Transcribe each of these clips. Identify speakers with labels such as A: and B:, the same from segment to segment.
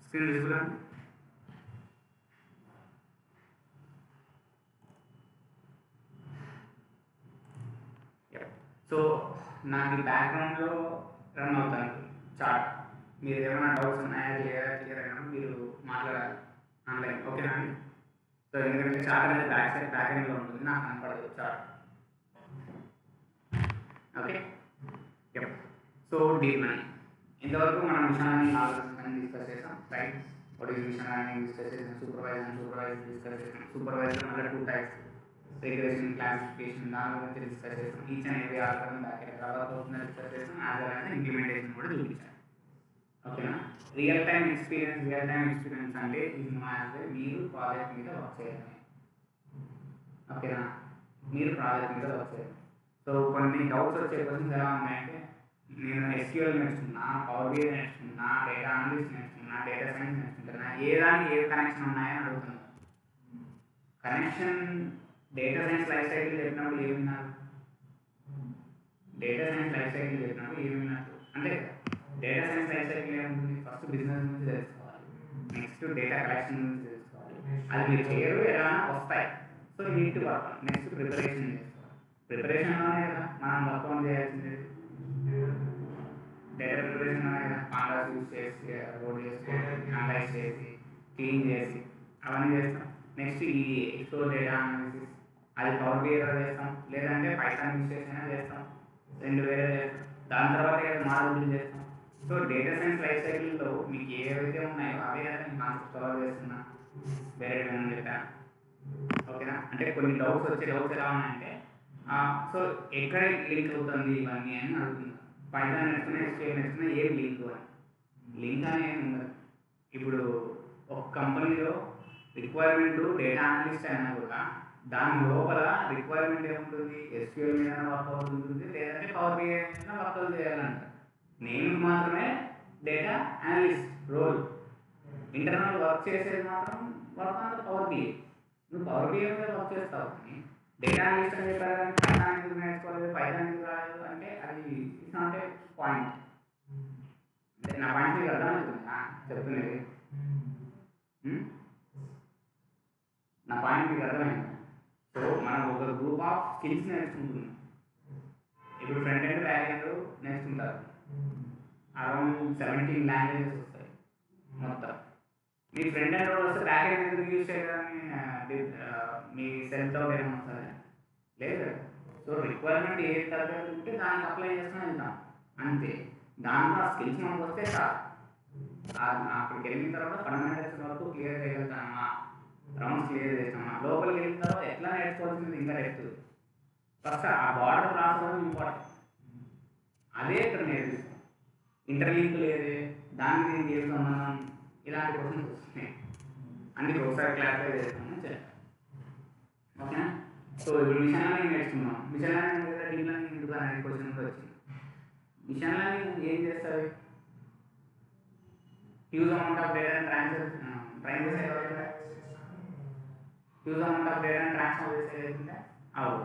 A: Screen visible అండి. So నాకు బ్యాక్గ్రౌండ్లో రన్ అవుతాను చార్ట్. మీరు ఏమైనా డౌట్స్ ఉన్నాయా క్లియర్ అయినప్పుడు మీరు మాట్లాడాలి ఆన్లైన్, ఓకేనా అండి? సో ఎందుకంటే చార్ట్ అనేది బ్యాక్ ఎండ్లో ఉంటుంది, నాకు కనపడదు chart. Okay. So deep learning ఇంతవరకు మనం మిషన్ లెర్నింగ్ ఆల్రెడీ డిస్కస్ చేసాం, right? What is machine learning discuss చేసాం, సూపర్వైజ్ డిస్కస్ చేసాం. సూపర్వైజర్ మళ్ళీ 2 టైప్స్, రిగ్రెషన్, క్లాసిఫికేషన్, దాని గురించి డిస్కస్ చేసాం. Each and every algorithm back end cover అవుతుందని డిస్కస్ చేసాం. యాజ్ వెల్ యాజ్ ఇంప్లిమెంటేషన్ కూడా చూపించాం, ఓకేనా? రియల్ టైమ్ ఎక్స్పీరియన్స్ అంటే ఇది మీరు ప్రాజెక్ట్ మీద వర్క్ చేయాలి, ఓకేనా? మీరు ప్రాజెక్ట్ మీద వర్క్ చేయాలి. సో కొన్ని డౌట్స్ వచ్చే క్వశ్చన్స్ ఎలా ఉన్నాయంటే, నేను ఎస్క్యూఎల్ నేర్చుకున్నా, పవర్ బిఐ నేర్చుకున్నా, డేటా అనలిస్ట్ నేర్చుకున్నా, డేటా సైన్స్ నేర్చుకుంటున్నా, ఏ దానికి ఏ కనెక్షన్ ఉన్నాయని అడుగుతున్నాను. Connection data science life cycle చెప్పినప్పుడు ఏమిన్నారు? డేటా సైన్స్ లైఫ్ సైకిల్ చెప్పినప్పుడు ఏమిన్నారు అంటే, డేటా సైన్స్ లైఫ్ సైకిల్ ఏముంటుంది? ఫస్ట్ బిజినెస్ గురించి తెలుసుకోవాలి, నెక్స్ట్ డేటా కలెక్షన్ గురించి తెలుసుకోవాలి. అది మీరు చేయరు, ఎలా వస్తాయి. So neat work. Next preparation చేసుకోవాలి. ప్రిపరేషన్లోనే కదా మనం వర్క్ ఆన్ చేయాల్సింది. డేటా ప్రిపరేషన్లోనే కదా పాండాస్ యూజ్ చేసి లోడ్ చేసి అనలైజ్ చేసి క్లీన్ చేసి అవన్నీ చేస్తాం. నెక్స్ట్ ఈ ఎక్స్ప్లోర్ డేటా అనాలిసిస్, అది పవర్ బిఐలో చేస్తాం, లేదంటే పైథాన్ యూజ్ చేసినా చేస్తాం, రెండు వేరే చేస్తాం. దాని తర్వాత మోడల్ బిల్డ్ చేస్తాం. సో డేటా సైన్స్ లైఫ్ సైకిల్లో మీకు ఏవైతే ఉన్నాయో అవే కదా నేను కాన్సెప్ట్ కవర్ చేస్తున్నా, వేరే ఏమైనా చెప్పాను, ఓకేనా? అంటే కొన్ని డౌట్స్ ఎలా ఉన్నాయంటే, సో ఎక్కడ లింక్ అవుతుంది ఇవన్నీ అని అడుగుతున్నారు. పైథాన్ నేర్చుకున్నా, ఎస్క్యూఎల్ నేర్చుకున్నా ఏం లింక్ అని? లింక్ అనేది ఉండదు. ఇప్పుడు ఒక కంపెనీలో రిక్వైర్మెంట్ డేటా అనలిస్ట్ అయినా కూడా దాని లోపల రిక్వైర్మెంట్ ఏముంటుంది? ఎస్క్యూఎల్ మీద వర్క్ ఉంటుంది, లేదంటే పవర్ బిఐ మీద వర్క్ చేయాలంట. నేను మాత్రమే data analyst role, internal work చేసేది మాత్రం వర్క్ ఆన్ పవర్ బిఐ. నువ్వు పవర్ బిఐ మీద వర్క్ చేస్తావు, డేటా అనలిస్ట్ అని చెప్పారు కానీ పైథాన్ ఎందుకు నేర్చుకోలేదు, పైథాన్ ఎందుకు రాలేదు అంటే అది ఇట్స్ నాట్ ఏ పాయింట్. అంటే నా పాయింట్ మీకు అర్థమవుతుందా చెప్తున్నది? నా పాయింట్ మీకు అర్థమైంది? సో మనం ఒక గ్రూప్ ఆఫ్ స్కిల్స్ నేర్చుకుంటున్నాం. ఇప్పుడు ఫ్రంట్ ఎండ్ బ్యాక్ ఎండ్ నేర్చుకుంటారు, అరౌండ్ 17 లాంగ్వేజెస్ వస్తాయి మొత్తం. మీ ఫ్రంట్ ఎండ్ వస్తే బ్యాక్ ఎండ్ ఎందుకు యూజ్ చేయాలని మీ సెల్ఫ్ డౌట్ ఏమైనా వస్తుంది? లేదు. సో రిక్వైర్మెంట్ ఏ తరగతి ఉంటే దానికి అప్లై చేసుకుని వెళ్తాం అంతే. దాంట్లో ఆ స్కిల్స్ మనకు వస్తే చాలు. అక్కడికి వెళ్ళిన తర్వాత ఫండమెంటల్స్ వరకు క్లియర్ చేయగలుగుతామా, రౌండ్స్ క్లియర్ చేస్తామా, లోపలికి వెళ్ళిన తర్వాత ఎట్లా నేర్చుకోవాల్సింది ఇంకా డెప్త్. ఫస్ట్ ఆ బార్డర్ రాసుకోవడం ఇంపార్టెంట్, అదే ఇక్కడ నేర్పిస్తాం. ఇంటర్లింక్ లేదే, దానికి దీనికి ఏం సంబంధం, ఇలాంటి క్వశ్చన్స్ వస్తున్నాయి. అందుకే ఒకసారి క్లారిఫై చేస్తామని చెప్పాను, ఓకేనా? సో ఇప్పుడు మిషన్ లెర్నింగ్ నేర్చుకున్నాం. మిషన్ లెర్నింగ్ లేదా డీప్ లెర్నింగ్ ఎందుకు అనేది క్వశ్చన్ కూడా వచ్చింది. మిషన్ లెర్నింగ్ ఏం చేస్తుంది? హ్యూజ్ అమౌంట్ ఆఫ్ డేటాని ట్రైన్ చేసే హ్యూజ్ అమౌంట్ ఆఫ్ డేటాని ట్రాన్స్ఫర్ చేసేది అవ్వదు.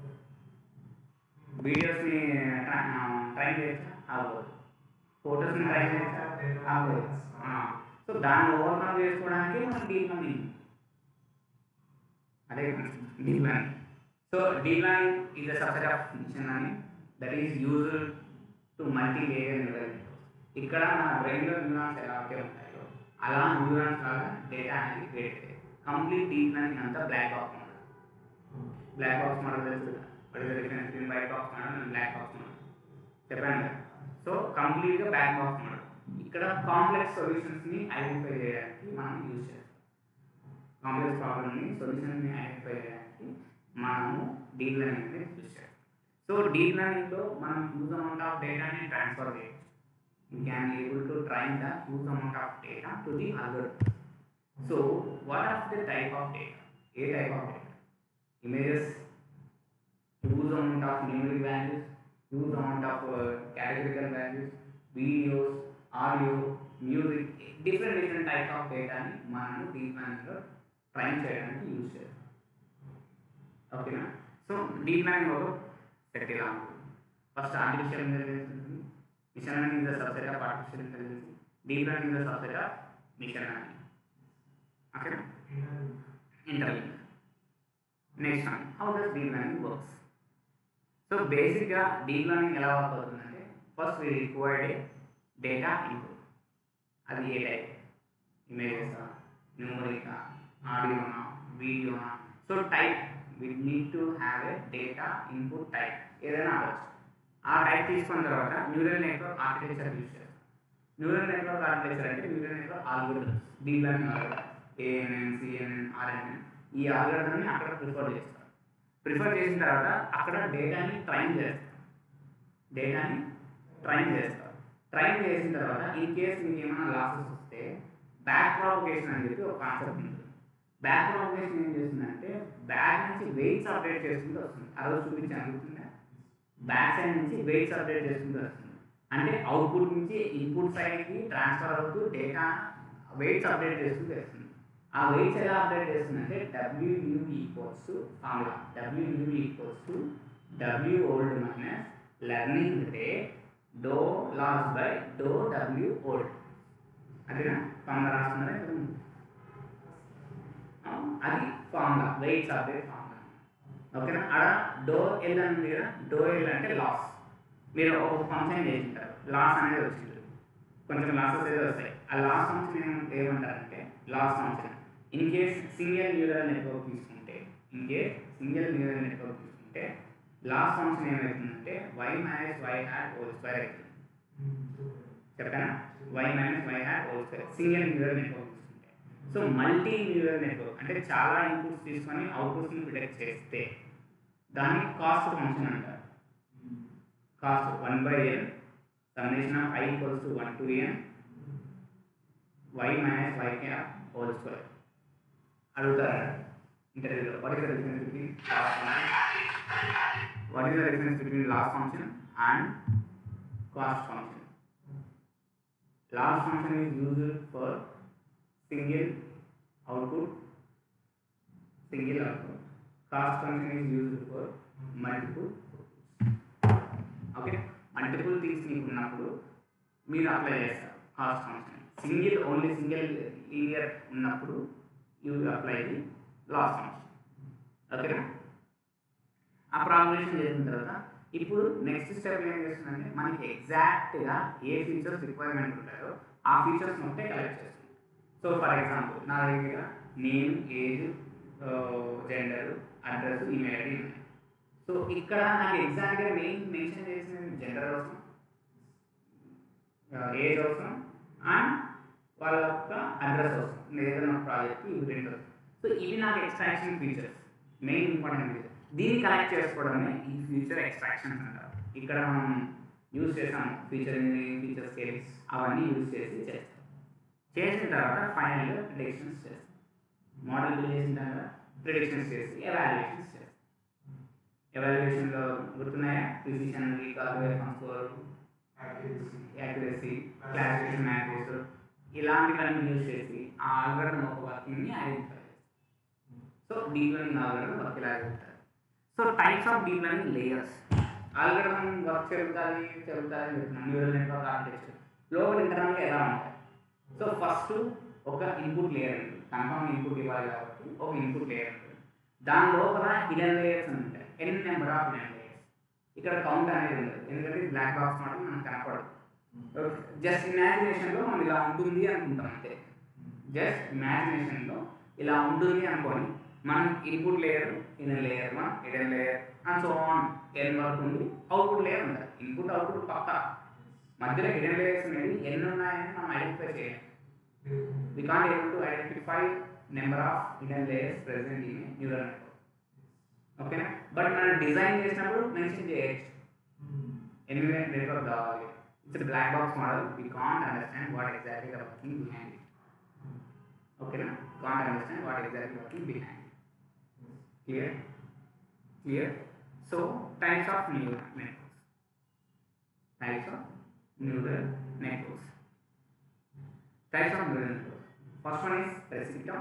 A: వీడియోస్ని ట్రైన్ చేయొచ్చా? అవ్వదు. ఫొటోస్ని ట్రైన్ చేయొచ్చా? అవ్వదు. సో దాన్ని ఓవర్కమ్ చేసుకోవడానికి మనం డీప్ లెర్నింగ్, అదే deep learning. So deep learning is a subset of machine learning that is used to multi layer neural networks. ఇక్కడ మన బ్రెయిన్లో న్యూరాన్స్ ఎలా అయితే ఉంటాయో అలా న్యూరాన్స్ లాగా డేటా అనేది క్రియేట్ అయ్యాయి. కంప్లీట్ డీప్ లెర్నింగ్ అంతా black box model. Black box model తెలుసు కదా, white box model and black box model చెప్పాను కదా. సో కంప్లీట్గా బ్లాక్ బాక్స్ మోడల్. ఇక్కడ కాంప్లెక్స్ సొల్యూషన్స్ని ఐడెంటిఫై చేయడానికి మనం యూజ్ చేస్తాం. కాంప్లెక్స్ ప్రాబ్లమ్ని సొల్యూషన్ని ఐడెంటిఫై చేయడానికి మనము డీప్ లెర్నింగ్ని యూజ్ చేస్తాం. సో డీప్ లెర్నింగ్లో మనం హ్యూజ్ అమౌంట్ ఆఫ్ డేటాని ట్రాన్స్ఫర్ చేయొచ్చు. You can be able to train the huge amount of data to the algorithm. So what are the type of data? A type of data, images, huge amount of numeric values, huge amount of categorical values, videos, audio, music, different type of data ni manam deep learning lo train cheyadaniki use cheyalam. Okay na? So deep learning oka set ila untundi. First artificial intelligence, machine learning is a subset of artificial intelligence. Deep learning is a subset of machine learning. Okay, interlink. Next one, how does deep learning works? So basically deep learning ఎలా work అవుతుందంటే first we required a data input. అది ఏ type, images, న్యూమరికా, ఆడియోనా, వీడియోనా. So type we need to have a data input type ఏదైనా అవ్వచ్చు. ఆ టైప్ తీసుకున్న తర్వాత న్యూరల్ నెట్వర్క్ ఆర్కిటెక్చర్ యూజ్ చేస్తాం. న్యూరల్ నెట్వర్క్ ఆర్కిటెక్చర్ అంటే neural network algorithms, deep learning algorithm, ANN, CNN, RNN, ఈ ఆల్గోరిథంని అక్కడ ప్రిఫర్ చేస్తాం. ప్రిఫర్ చేసిన తర్వాత అక్కడ డేటాని ట్రైన్ చేస్తాం. ట్రైన్ చేసిన తర్వాత ఇన్ కేస్ మీకు ఏమైనా లాసెస్ వస్తే బ్యాక్ ప్రాపగేషన్ అని చెప్పి ఒక కాన్సెప్ట్ ఉంటుంది. బ్యాక్ ప్రాపగేషన్ ఏం చేస్తుందంటే బ్యాక్ నుంచి వెయిట్స్ అప్డేట్ చేసుకుంటూ వస్తుంది. ఆ రోజు చూపించి అనుకుంటుందా, బ్యాక్ సైడ్ నుంచి వెయిట్స్ అప్డేట్ చేసుకుంటూ వస్తుంది. అంటే అవుట్పుట్ నుంచి ఇన్పుట్ సైడ్కి ట్రాన్స్ఫర్ అవుతూ డేటా వెయిట్స్ అప్డేట్ చేసుకుంటూ వస్తుంది. ఆ వెయిట్స్ ఎలా అప్డేట్ చేస్తుందంటే WU equals to formula, WU equals to W old minus learning rate do loss by do W old. అదేనా ఫార్ములా రాస్తున్నారా? అది ఫార్ములా, వెయిట్స్ అప్డేట్ ఫార్ములా. ఓకేనా? అక్కడ డో ఎల్ అని ఉంది కదా, డో ఎల్ అంటే లాస్. మీరు ఒక ఫంక్షన్ చేసింటారు, లాస్ అనేది వచ్చింది, కొంచెం లాసెస్ ఏదో వస్తాయి. ఆ లాస్ ఫంక్షన్ ఏమంటారంటే loss function. In case single neural network తీసుకుంటే లాస్ ఫంక్షన్ ఏమవుతుందంటే y minus y hat whole square అవుతుంది. చెప్పానా? y minus y hat whole square single neural network తీసుకుంటే. సో మల్టీ న్యూరల్ నెట్వర్క్ అంటే చాలా ఇన్పుట్స్ తీసుకొని అవుట్పుట్స్ని ప్రిడిక్ట్ చేస్తే దాన్ని కాస్ట్ ఫంక్షన్ అంటారు. Cost 1/n summation of i equals to 1 to n y minus y cap whole square. అడుగుతారు ఇంటర్వ్యూలో, what is the difference between loss function and cost function? Loss function is used for single output. Cost function is used for multiple. Okay, multiple things మీకు ఉన్నప్పుడు మీరు apply చేస్తారు cost function. Only single linear ఉన్నప్పుడు you apply the loss function. ఓకేనా? ఆ ప్రాబ్లమేషన్ చేసిన తర్వాత ఇప్పుడు నెక్స్ట్ స్టెప్ ఏం చేస్తుందంటే మనకి ఎగ్జాక్ట్గా ఏ ఫీచర్స్ రిక్వైర్మెంట్ ఉంటాయో ఆ ఫీచర్స్ మొత్తం కలెక్ట్ చేస్తుంది. సో ఫర్ ఎగ్జాంపుల్ నా దగ్గర name, age, gender, address, email ID ఉన్నాయి. సో ఇక్కడ నాకు ఎగ్జాక్ట్గా మెన్షన్ చేసిన జెండర్ అవసరం, ఏజ్ అవసరం అండ్ వాళ్ళ యొక్క అడ్రస్ అవసరం, ఏదైనా ప్రాజెక్ట్కి ఇవి రెండు అవసరం. సో ఇవి నాకు extraction features, main important feature. దీన్ని కలెక్ట్ చేసుకోవడమే ఈ ఫీచర్ ఎక్స్ట్రాక్షన్ అంటారు. ఇక్కడ మనం యూజ్ చేసాం ఫీచర్ స్కేల్స్ అవన్నీ యూజ్ చేసిన తర్వాత ఫైనల్గా ప్రిడిక్షన్స్ చేస్తాం. మోడల్ బిల్డ్ చేసిన తర్వాత ప్రిడిక్షన్స్ చేసి ఎవాల్యుయేషన్స్ చేస్తాం. ఎవాల్యుయేషన్లో గుర్తున్నాయా? Precision, recall, score, accuracy, classification matrix, ఇలాంటివన్నీ యూజ్ చేసి ఆ ఆల్గరిథం ఒక వర్కింగ్ని ఐడెంటిఫై చేస్తాం. So deep learning algorithm work ఇలా జరుగుతుంది. So types of deep learning layers. Algorithm work జరుగుతుంది న్యూరల్ నెట్వర్క్ ఆర్కిటెక్చర్ లోపల ఇంటర్నల్గా ఎలా ఉంటాయి? సో ఫస్ట్ ఒక ఇన్పుట్ లేయర్ ఉంటుంది, కన్ఫర్మ్ ఇన్పుట్ ఇవ్వాలి కాబట్టి ఒక ఇన్పుట్ లేయర్ ఉంటుంది. దాని లోపల హిడెన్ లేయర్స్ ఉంటాయి, N number of hidden layers. ఇక్కడ కౌంట్ అనేది ఉండదు, ఎందుకంటే బ్లాక్ బాక్స్ మాత్రం మనకు కనపడదు. జస్ట్ ఇమాజినేషన్లో మనం ఇలా ఉంటుంది అనుకుంటాం అంతే. జస్ట్ ఇమాజినేషన్లో ఇలా ఉంటుంది అనుకోని మనం input layer, in layer 1, hidden layer and so on N వరకు ఉంది. అవుట్పుట్ లేయర్ ఉంటుంది, ఇన్పుట్ అవుట్పుట్ పక్క మధ్యలో హిడెన్ లేయర్స్ అనేది ఎన్ని ఉన్నాయని మనం ఐడెంటిఫై చేయాలి. We can't able to identify number of hidden layers present in neural network. ఓకేనా? బట్ మనం డిజైన్ చేసినప్పుడు మెన్షన్ చేయొచ్చు ఎన్ని నెట్వర్క్ కావాలి. It's a black box model. We can't understand what exactly the working behind it. Okay, na? Can't understand what exactly working behind it. Clear? So types of neural networks. Types of neural networks. First one is precipiton.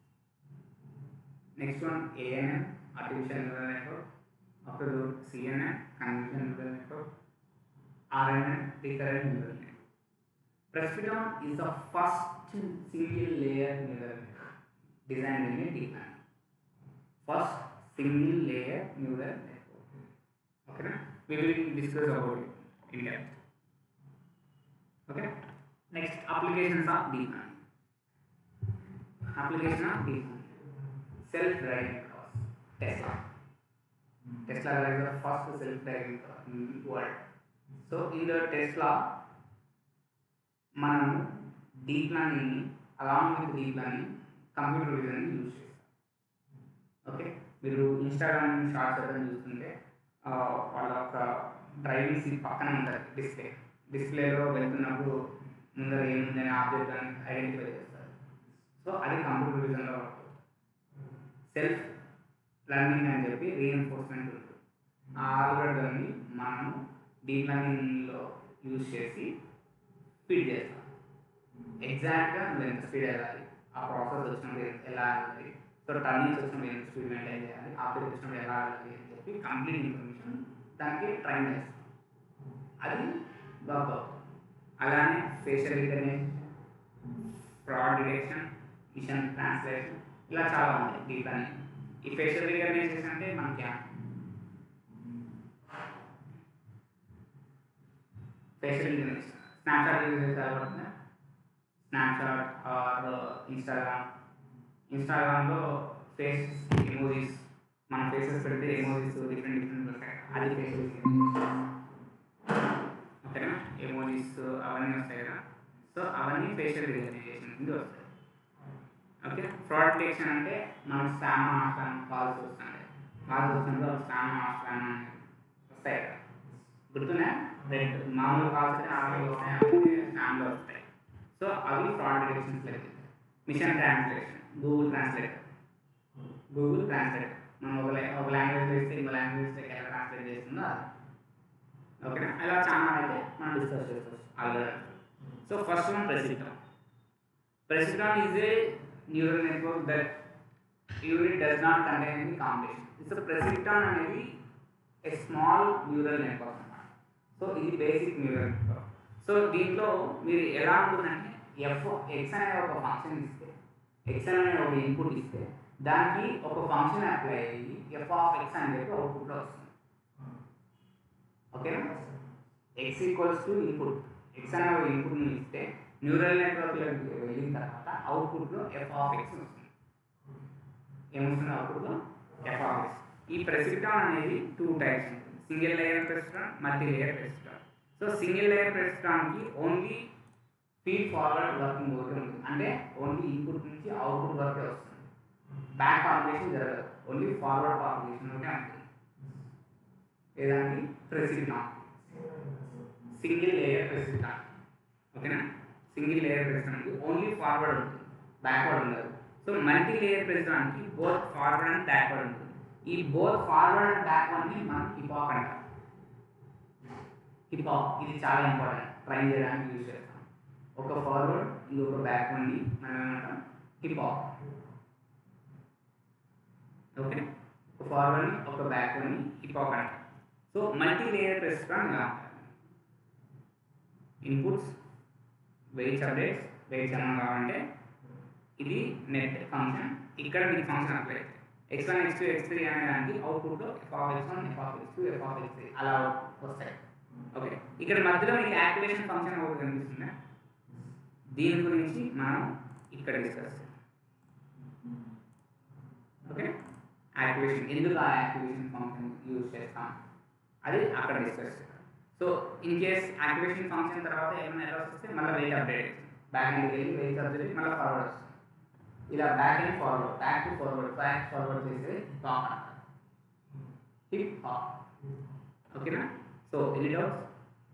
A: Next one ANN, artificial neural network. After that CNN, convolutional neural network. RNN, recurrent neural network. Perceptron is the first single layer neural network designed in a deep learning. First single layer neural network. Okay, na? We will discuss about it in depth. Okay. Next, applications of deep learning. Application of deep learning. Self-driving cars. Tesla. Tesla is the first self-driving car in the world. So in the Tesla, మనం deep learning along with deep learning computer vision use చేస్తాం. Okay, మీరు Instagram shorts ఏదైనా చూస్తుంటే వాళ్ళ ఒక driving seat పక్కన ఉంటుంది డిస్ప్లేలో వెళ్తున్నప్పుడు ముందర ఏముందని ఆబ్జెక్ట్ అని ఐడెంటిఫై చేస్తారు. సో అది కంప్యూటర్ విజన్లో సెల్ఫ్ లెర్నింగ్ అని చెప్పి రీఎన్ఫోర్స్మెంట్ ఉంటుంది. ఆ ఆల్గరిథంని మనం డీప్ లెర్నింగ్లో యూజ్ చేసి ఫీడ్ చేస్తాం. ఎగ్జాక్ట్గా నువ్వు ఎంత స్పీడ్ వెళ్ళాలి, ఆ ప్రాసెస్ వచ్చినప్పుడు ఎలా వెళ్ళాలి, సో టర్నింగ్స్ వచ్చినప్పుడు ఎంత స్పీడ్ మెయింటైన్ చేయాలి, ఆబ్జెక్ట్ వచ్చినప్పుడు ఎలా వెళ్ళాలి అని చెప్పి కంప్లీట్ ఇన్ఫర్మేషన్ దానికి ట్రైన్ చేస్తాం. అది వర్క్ అవుతుంది. అలానే facial recognition, fraud detection, machine translation, ఇలా చాలా ఉంటాయి డీప్ లెర్నింగ్. ఈ ఫేషియల్ రికగ్నిషన్ అంటే మనకి ఫేషియల్ రికగ్నిషన్ స్నాప్చాట్ యూజ్ చేస్తే పడుతుంది. స్నాప్చాట్ ఆర్ ఇన్స్టాగ్రామ్లో ఫేస్ ఎమోజీస్, మన ఫేసెస్ పెడితే ఎమోజీస్ డిఫరెంట్ వస్తాయి, అది ఫేషియల్ రికగ్నిషన్. ఓకేనా, ఎమోజీస్ అవన్నీ వస్తాయి కదా, సో అవన్నీ ఫేషియల్ రికగ్నిషన్ కింద వస్తాయి. ఓకే, ఫ్రాడ్ డిటెక్షన్ అంటే మనం స్పామ్ కాల్స్ వస్తాయి, కాల్స్ వచ్చినప్పుడు స్పామ్ వస్తాయి కదా, గుర్తున్నాయి. రెడ్ మామూలు కాల్స్ అయితే ఆర్డర్లు వస్తాయి, అవన్నీ స్పామ్లో వస్తాయి. సో అవి ఫ్రాడ్ డిటెక్షన్స్ లేదు. మిషన్ ట్రాన్స్లేషన్, గూగుల్ ట్రాన్స్లేటర్ మనం ఒక లాంగ్వేజ్లో ఇస్తే ఇంకో లాంగ్వేజ్లోకి ఎలా ట్రాన్స్లేట్ చేస్తుందో అది. ఓకేనా, అలా చాలా అయితే మనం డిస్కస్ చేసుకోవచ్చు already. So first one Perceptron. Perceptron is a neural network that usually does not contain any combination. So Perceptron అనేది a small neural network అన్నమాట. సో ఇది బేసిక్ న్యూరల్ నెట్వర్క్. సో దీంట్లో మీరు ఎలా ఉంటుందంటే ఎక్స్ అనే ఒక ఫంక్షన్ ఇస్తే, ఎక్స్ అనే ఒక ఇన్పుట్ ఇస్తే దానికి ఒక ఫంక్షన్ అప్లై అయ్యి f(x) అని చెప్పి అవుట్పుట్లో వస్తుంది. ఓకేనా, X equals to input, X అనే ఒక ఇన్పుట్ని ఇస్తే న్యూరల్ నెట్వర్క్లోకి వెళ్ళిన తర్వాత అవుట్పుట్లో f(x) వస్తుంది. ఏమొస్తుంది అవుట్పుట్లో f(x). ఈ Perceptron అనేది 2 టైప్స్ ఉంటుంది, single layer Perceptron, multi layer Perceptron. So single layer Perceptronకి ఓన్లీ ఫీడ్ ఫార్వర్డ్ వర్కింగ్ ఒకటి ఉంటుంది, అంటే ఓన్లీ ఇన్పుట్ నుంచి అవుట్పుట్ వరకే వస్తుంది, బ్యాక్ కాంపిటేషన్ జరగదు, ఓన్లీ ఫార్వర్డ్ కాంపిటేషన్ ఒకటే ఉంటుంది. ఏదానికి Perceptron సింగిల్ లేయర్ Perceptron. ఓకేనా, సింగిల్ లేయర్ Perceptronకి ఓన్లీ ఫార్వర్డ్ ఉంటుంది, బ్యాక్వర్డ్ ఉండదు. సో మల్టీ లేయర్ Perceptronకి బోత్ ఫార్వర్డ్ అండ్ బ్యాక్వర్డ్ ఉంటుంది. ఈ బోత్ ఫార్వర్డ్ అండ్ బ్యాక్వర్డ్ని మనం హిపాక్ అంటాం. హిపాక్ ఇది చాలా ఇంపార్టెంట్, ట్రైన్ చేయడానికి యూజ్ చేస్తాం. ఒక ఫార్వర్డ్ ఇంకొక బ్యాక్వర్డ్ని మనం ఏమంటాం, హిపాక్. ఓకే, ఒక ఫార్వర్డ్ని ఒక బ్యాక్వర్డ్ని హిపాక్ అంటాం. సో మల్టీ లేయర్ Perceptron ఇలా ఉంటుంది. ఇన్పుట్స్, వెయిట్స్ అప్డేట్స్, వెయిట్స్ ఏమన్నా కావాలంటే ఇది నెట్ ఫంక్షన్, ఇక్కడ మీకు ఫంక్షన్ అప్లై అవుతుంది. x1, x2, x3 అనే దానికి అవుట్పుట్లో f(x1), f(x2), f(x3) అలా వస్తాయి. ఓకే, ఇక్కడ మధ్యలో మీకు యాక్టివేషన్ ఫంక్షన్ ఒకటి కనిపిస్తుంది, దీని గురించి మనం ఇక్కడ డిస్కస్ చేద్దాం. ఓకే, యాక్టివేషన్, ఎందుకు ఆ యాక్టివేషన్ ఫంక్షన్ యూజ్ చేస్తాం అది అక్కడ డిస్కస్ చేద్దాం. So in case activation function తర్వాత ఏమైనా ఎర్రర్స్ వస్తే మళ్ళీ వెయిట్ అప్డేట్ అవుతుంది, బ్యాక్ ఎండ్కి వెళ్ళి వెయిట్ అప్డేట్ మళ్ళీ ఫార్వర్డ్ వస్తుంది. ఇలా back and forward, back to forward, back forward చేసేది హిపాక్ అంటారు, హిపాక్. ఓకేనా, సో ఎనీ డౌట్స్?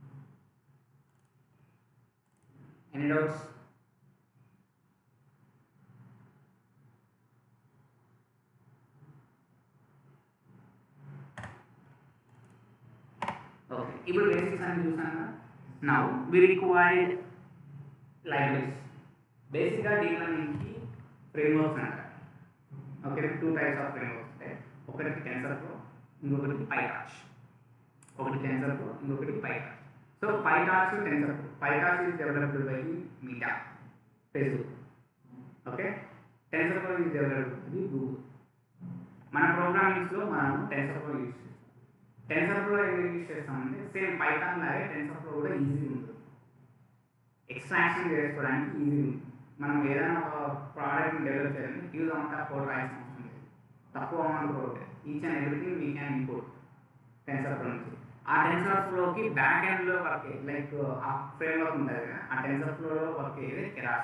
A: ఓకే, ఇప్పుడు బేసిక్స్ అన్ని చూసాను కదా. Now we required libraries. బేసిక్గా డీప్ లెర్నింగ్కి ఫ్రేమ్వర్క్స్ అంటారు. ఓకే, 2 టైప్స్ ఆఫ్ ఫ్రేమ్వర్క్స్ ఉంటాయి, ఒకటి TensorFlow, ఇంకొకటి PyTorch. ఒకటి TensorFlow, ఇంకొకటి PyTorch. So PyTorch TensorFlow. PyTorch is developed by Meta, Facebook. Okay, TensorFlow is developed by Google. మన ప్రోగ్రామింగ్స్లో మనం TensorFlow యూజ్ చేస్తాం. TensorFlow ఎందుకు యూజ్ చేస్తామంటే సేమ్ పైథాన్ లాగే TensorFlow కూడా ఈజీ ఉంటుంది, ఎక్స్ట్రాక్షన్ చేసుకోవడానికి ఈజీ ఉంటుంది. మనం ఏదైనా ఒక ప్రోడక్ట్ని డెవలప్ చేయాలంటే హ్యూజ్ అమౌంట్ ఆఫ్ కోడ్ రాయాల్సిన అవసరం లేదు, తక్కువ amount code, each and everything we can import TensorFlow నుంచి. ఆ TensorFlowకి బ్యాక్ ఎండ్లో వర్క్ లైక్ ఆ ఫ్రేమ్వర్క్ ఉంటుంది కదా, ఆ TensorFlowలో వర్క్ అయ్యేది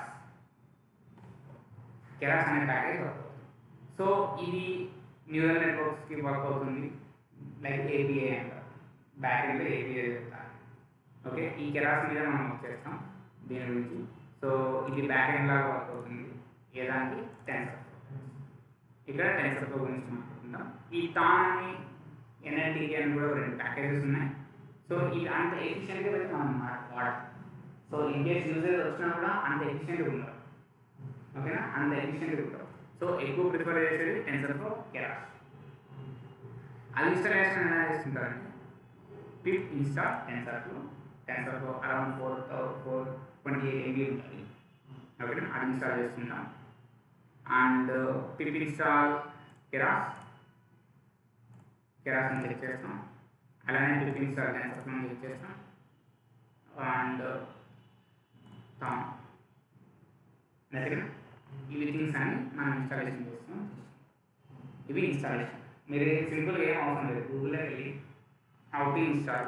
A: కెరాస్ అనే ప్యాకేజ్ వర్క్ అవుతుంది. సో ఇది న్యూరల్ నెట్వర్క్స్కి వర్క్ అవుతుంది, లైక్ ఏపీఐ అంటారు, బ్యాక్ ఎండ్లో ఏపీఐ చెప్తారు. ఓకే, ఈ కెరాస్ మీద మనం వర్క్ చేస్తాం దీని గురించి. సో ఇది బ్యాక్ ఎండ్ లాగా వర్క్ అవుతుంది ఏదానికి TensorFlow. ఇక్కడ TensorFlow గురించి మాట్లాడుకుందాం. ఈ తాని ఎన్ఎల్టీకే అని కూడా 2 ప్యాకేజెస్ ఉన్నాయి. సో ఇది అంత ఎఫిషియెంట్గా అయితే మనం వాడాలి. సో ఇన్కేస్ యూజర్ వచ్చినా కూడా అంత ఎఫిషియెంట్గా ఉండదు. ఓకేనా, అంత ఎఫిషియెంట్గా ఉండదు. సో ఎక్కువ ప్రిఫర్ చేసేది TensorFlow కెరాస్. అది ఇన్స్టాలేషన్ ఎలా చేస్తుంటారంటే pip install TensorFlow around 428 MB ఉంటుంది. ఓకేనా, అది ఇన్స్టాల్ చేసుకుంటాం. అండ్ పిప్ ఇన్స్టాల్ కెరాస్ అని చెక్ చేస్తాం. అలానే పిప్ ఇన్స్టాల్ TensorFlow చెక్ చేస్తాం. అండ్ నచ్చినా ఇవి థింగ్స్ అని మనం ఇన్స్టాలేషన్ చేస్తాం. ఇవి ఇన్స్టాలేషన్. మీరు సింపుల్గా ఏం అవసరం లేదు, గూగుల్లోకి వెళ్ళి హౌ టు ఇన్స్టాల్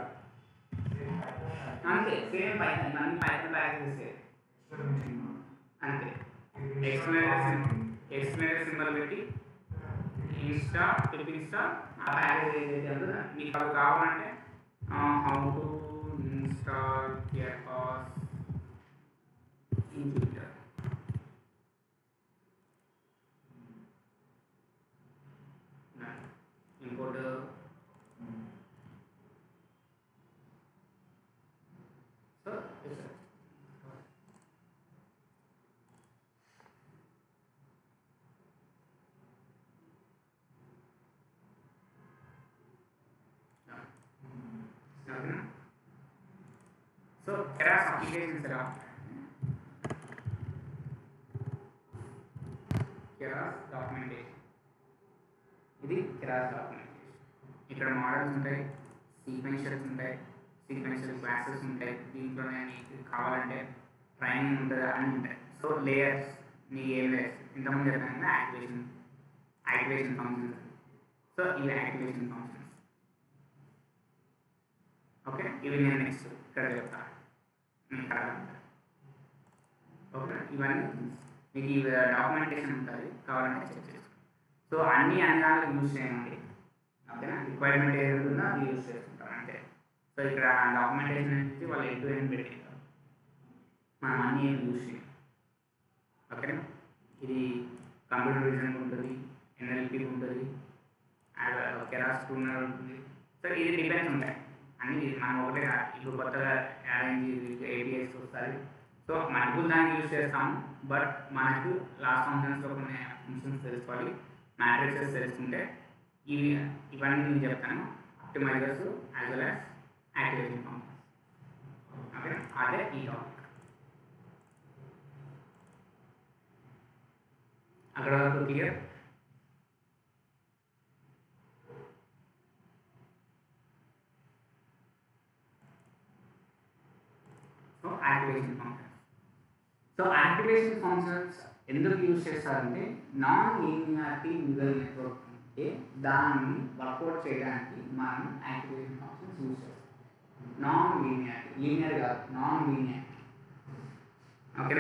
A: అంతే, సేమ్ పైథాన్ అన్ని పైథాన్ ప్యాకేజెస్ అంతే. ఎక్స్ప్లెనేటర్ సింబల్ పెట్టి పిప్ ఇన్స్టాల్ ఆ ప్యాకేజ్ ఏదైతే ఉంటుందో మీకు అది కావాలంటే how to install Keras in Jupyter ఇంకోటి సో సో కెరాస్ అప్లికేషన్స్ ఎలా కెరాస్ డాక్యుమెంటేషన్. ఇది కెరాస్ డాక్యుమెంటేషన్. ఇక్కడ మోడల్స్ ఉంటాయి, సీక్వెన్షియల్స్ ఉంటాయి, సీక్వెన్షియల్ క్లాసెస్ ఉంటాయి. దీంట్లోనే నీకు కావాలంటే ట్రైనింగ్ ఉంటుంది, అన్నీ ఉంటాయి. సో లేయర్స్ నీకు ఏం లేయర్స్ ఇంతకుముందు చెప్పిన యాక్టివేషన్ ఫంక్షన్స్. సో ఇవి యాక్టివేషన్ ఫంక్షన్స్. ఓకే, ఇవి నేను నెక్స్ట్ ఇక్కడ చెప్తాను. ఓకే, ఇవన్నీ మీకు ఈ డాక్యుమెంటేషన్ ఉంటుంది, కావాలంటే చెక్ చేసుకోండి. సో అన్ని దాంట్లో యూజ్ చేయండి. ఓకేనా, రిక్వైర్మెంట్ ఏది ఉంటుందో అది యూజ్ చేసుకుంటాం అంతే. సో ఇక్కడ డాక్యుమెంటేషన్ నుంచి వాళ్ళు ఎండ్ టు ఎండ్ పెట్టింటారు, మనం అన్నీ ఏం యూజ్ చేయం. ఓకేనా, ఇది కంప్యూటర్ విజన్ ఉంటుంది, ఎన్ఎల్పి ఉంటుంది, కెరాస్ టూనర్ ఉంటుంది. సో ఇది డిపెండ్స్ ఉంటాయి అన్నీ. మనం ఒకటే ఇప్పుడు కొత్తగా అరేంజ్ ఏపీఎస్ వస్తుంది. సో మల్టిపుల్ దానికి యూజ్ చేస్తాము, బట్ మనకు లాస్ట్ ఫంక్షన్స్లో కొన్ని ఫంక్షన్స్ తెలుసుకోవాలి, మ్యాట్రిక్సెస్ తెలుసుకుంటే ఇవన్నీ నేను చెప్తాను. Optimizers as well as activation functions. Okay, అదే ఈ టాపిక్. అక్కడ వరకు క్లియర్. సో యాక్టివేషన్ ఫంక్షన్స్ ఎందుకు యూజ్ చేస్తారంటే నాన్ లీనియారిటీ న్యూరల్ నెట్వర్క్ ఉంటే దాన్ని వర్కౌట్ చేయడానికి మనం యాక్టివేషన్ ఫంక్షన్స్ యూజ్ చేస్తాం. నాన్ లీనియారిటీ, లీనియర్ కాదు, నాన్ లీనియారిటీ. ఓకేనా,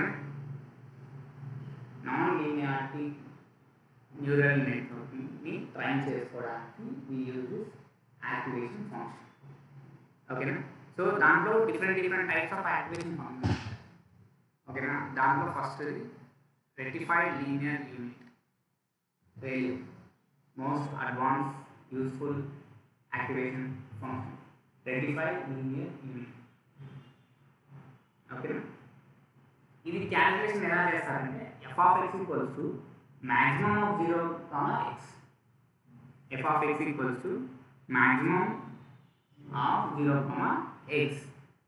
A: నాన్ లీనియారిటీ న్యూరల్ నెట్వర్క్ని ట్రైన్ చేసుకోవడానికి we use this activation function. ఓకేనా, సో దాంట్లో different types of activation functions. ఓకేనా, దాంట్లో first rectified linear unit, most advance useful activation function, rectified linear unit. ఓకేనా, ఇది క్యాలిక్యులేషన్ ఎలా చేస్తారంటే f of x equals to maximum of 0, x. f of x equals to maximum of 0, x.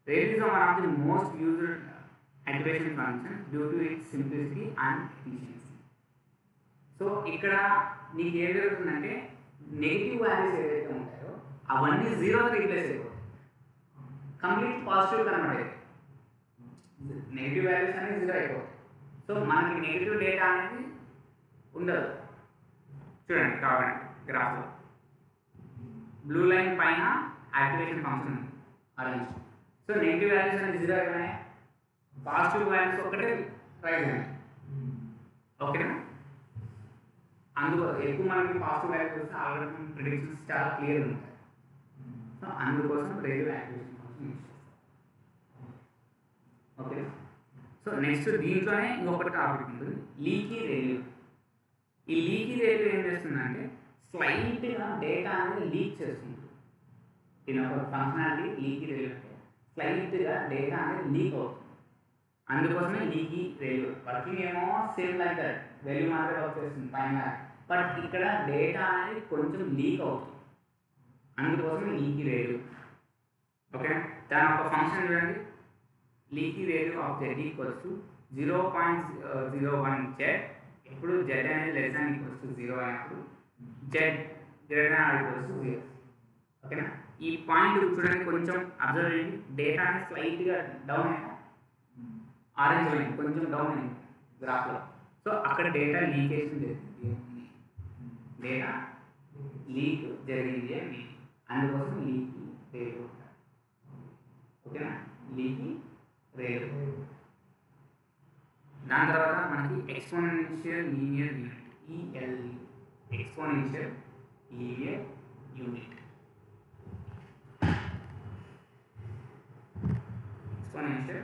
A: RAIL is one of the most used activation functions due to its simplicity and efficiency. So ఇక్కడ నీకు ఏం జరుగుతుందంటే negative values ఏవైతే ఉంటాయో అవన్నీ జీరోకి replace అయిపోతాయి, complete positive convert అవుతాయి. నెగిటివ్ వాల్యూస్ అనేది జీరో అయిపోతాయి. సో మనకి నెగిటివ్ డేటా అనేది ఉండదు. చూడండి కావాలండి గ్రాఫ్లో బ్లూ లైన్ పైన యాక్టివేషన్ ఫంక్షన్ ఉంది ఆరెంజ్. సో నెగిటివ్ వాల్యూస్ అనేది జీరో అయిపోయినాయి, పాజిటివ్ వాల్యూస్ ఒకటే రైజ్ అయినాయి. ఓకేనా? అందుకోసం ఎక్కువ మనకి పాజిటివ్ వాల్యూస్ వస్తే ఆల్రెడీ ప్రిడిక్షన్స్ చాలా క్లియర్ ఉంటాయి. సో అందుకోసం రైల్వే యాక్టివేషన్ ఫంక్షన్ యూజ్ చేస్తాం. ఓకే. సో నెక్స్ట్ దీంట్లోనే ఇంకొకటి టాపిక్ ఉంటుంది, లీకీ రైల్వే. ఈ లీకీ రైల్వే ఏం చేస్తుందంటే స్లైట్గా డేటా అనేది లీక్ చేస్తుంది. దీని ఒక ఫంక్షనాలిటీ లీకీ రైల్వే అంటే స్లైట్గా డేటా అనేది లీక్ అవుతుంది. అందుకోసమే లీకీ రైల్వే. వర్కింగ్ ఏమో సేమ్ లైక్ దట్, వాల్యూ మాత్రమే వర్క్ చేస్తుంది పైన, బట్ ఇక్కడ డేటా అనేది కొంచెం లీక్ అవుతుంది. అందుకోసమే లీకీ రైల్వే. ఓకే. దాని ఒక ఫంక్షన్ చూడండి, leaky ReLU of Z equals to 0.01 Z. ఇప్పుడు Z అనేది లెస్ దాన్ ఈక్వల్స్ టు 0 అయినప్పుడు Z greater than or equals to 0. ఓకేనా? ఈ పాయింట్ చూడండి, కొంచెం అబ్జర్వ్ చేయండి, డేటా అనేది స్లైట్గా డౌన్ అయినా ఆరెంజ్ లైన్ కొంచెం డౌన్ అయింది గ్రాఫ్లో. సో అక్కడ డేటా లీకేజ్ జరిగింది, డేటా లీక్ జరిగింది అని, అందుకోసం లీకీ రైల్వే. ఓకేనా? Leaky ReLU. దాని తర్వాత మనకి exponential linear unit, ELU, exponential linear unit. Exponential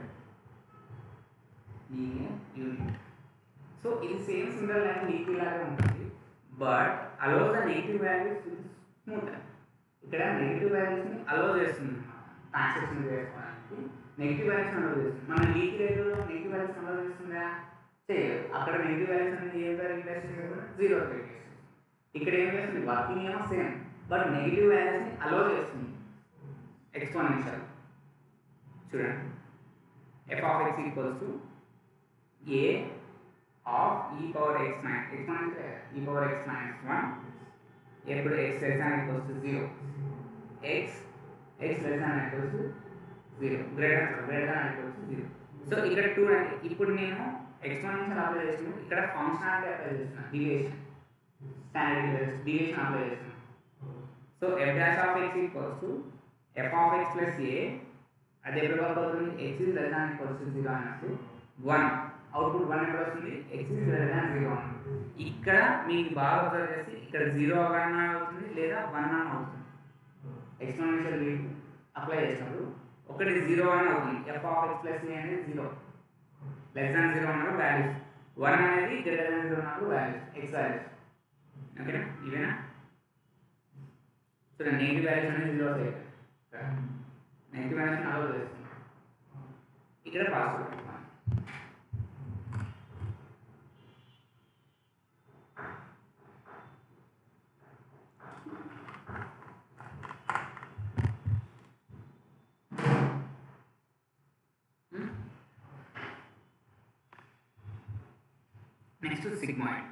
A: linear unit. So ఇది సేమ్ సింగల్ లైన్ లీకీ లాగా ఉంటుంది, but allow the negative values smooth. ఇక్కడ నెగిటివ్ వాల్యూస్ని అలో చేస్తుంది ట్రాన్సాక్షన్ చేసుకోవడానికి, నెగిటివ్ వాల్యూస్ అలో చేస్తుంది. మన లీకీ రైల్వేలో నెగిటివ్ వాల్యూస్ అలో చేస్తుందా? చేయలేదు. అక్కడ నెగిటివ్ వాల్యూస్ అనేది ఏం రీప్లేస్ చేయకుండా జీరో రీప్లేస్ చేస్తుంది. ఇక్కడ ఏం చేస్తుంది, వర్కింగ్ ఏమో సేమ్, బట్ నెగిటివ్ వాల్యూస్ని అలో చేస్తుంది ఎక్స్పోనెన్షియల్. చూడండి, f(x) equals to a of e power x minus exponential e power x minus 1 ఎప్పుడు x less than equals to 0, x less than equals to 0, greater than equals to 0. So ఇక్కడ 2 అంటే ఇప్పుడు నేను exponential apply చేస్తున్నాను, ఇక్కడ functionality apply చేస్తున్నాను, deviation, standard deviation apply చేస్తున్నాను. So f' equals to f(x) plus a, అది ఎప్పుడు వర్క్ అవుతుంది, x is less than equals to 0 అన్నప్పుడు 1, అవుట్పుట్ 1 ఎప్పుడు వస్తుంది, x ఈజ్ లెస్ దాన్ 0 అన్నప్పుడు. ఇక్కడ మీకు బాగా అబ్జర్వ్ చేసి ఇక్కడ 0 అన్న అవుతుంది లేదా 1 అన్న అవుతుంది. ఎక్స్పోనెన్షియల్ అప్లై చేసినప్పుడు ఒకటి 0 అని అవుతుంది, f(x) ప్లస్ a అనేది 0, లెస్ దాన్ 0 అన్నప్పుడు వాల్యూస్, 1 అనేది గ్రేటర్ దాన్ 0 అన్నప్పుడు వాల్యూస్, x వాల్యూస్. ఓకేనా? ఇవేనా? సో నెగిటివ్ వాల్యూస్ అనేది 0 అవుతాయి, నెగిటివ్ వాల్యూస్ అలో చేస్తుంది. ఇక్కడ positive. Next sigmoid.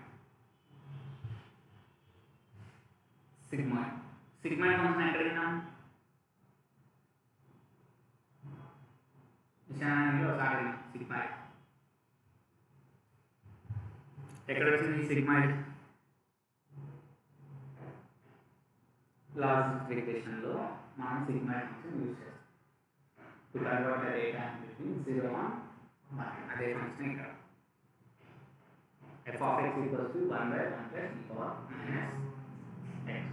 A: Sigmoid function ఎక్కడ విన్నాం? విషయాన్ని ఒకసారి సిగ్మాయిడ్ ఎక్కడ వచ్చింది? సిగ్మాయిడ్ లాజిక్ రిగ్రెషన్లో మనం సిగ్మాయిడ్ ఫంక్షన్ యూజ్ చేస్తాం. To convert the data between 0 and 1. అదే ఫంక్షన్ ఇక్కడ f(x) equals to 1/1 plus e power minus x.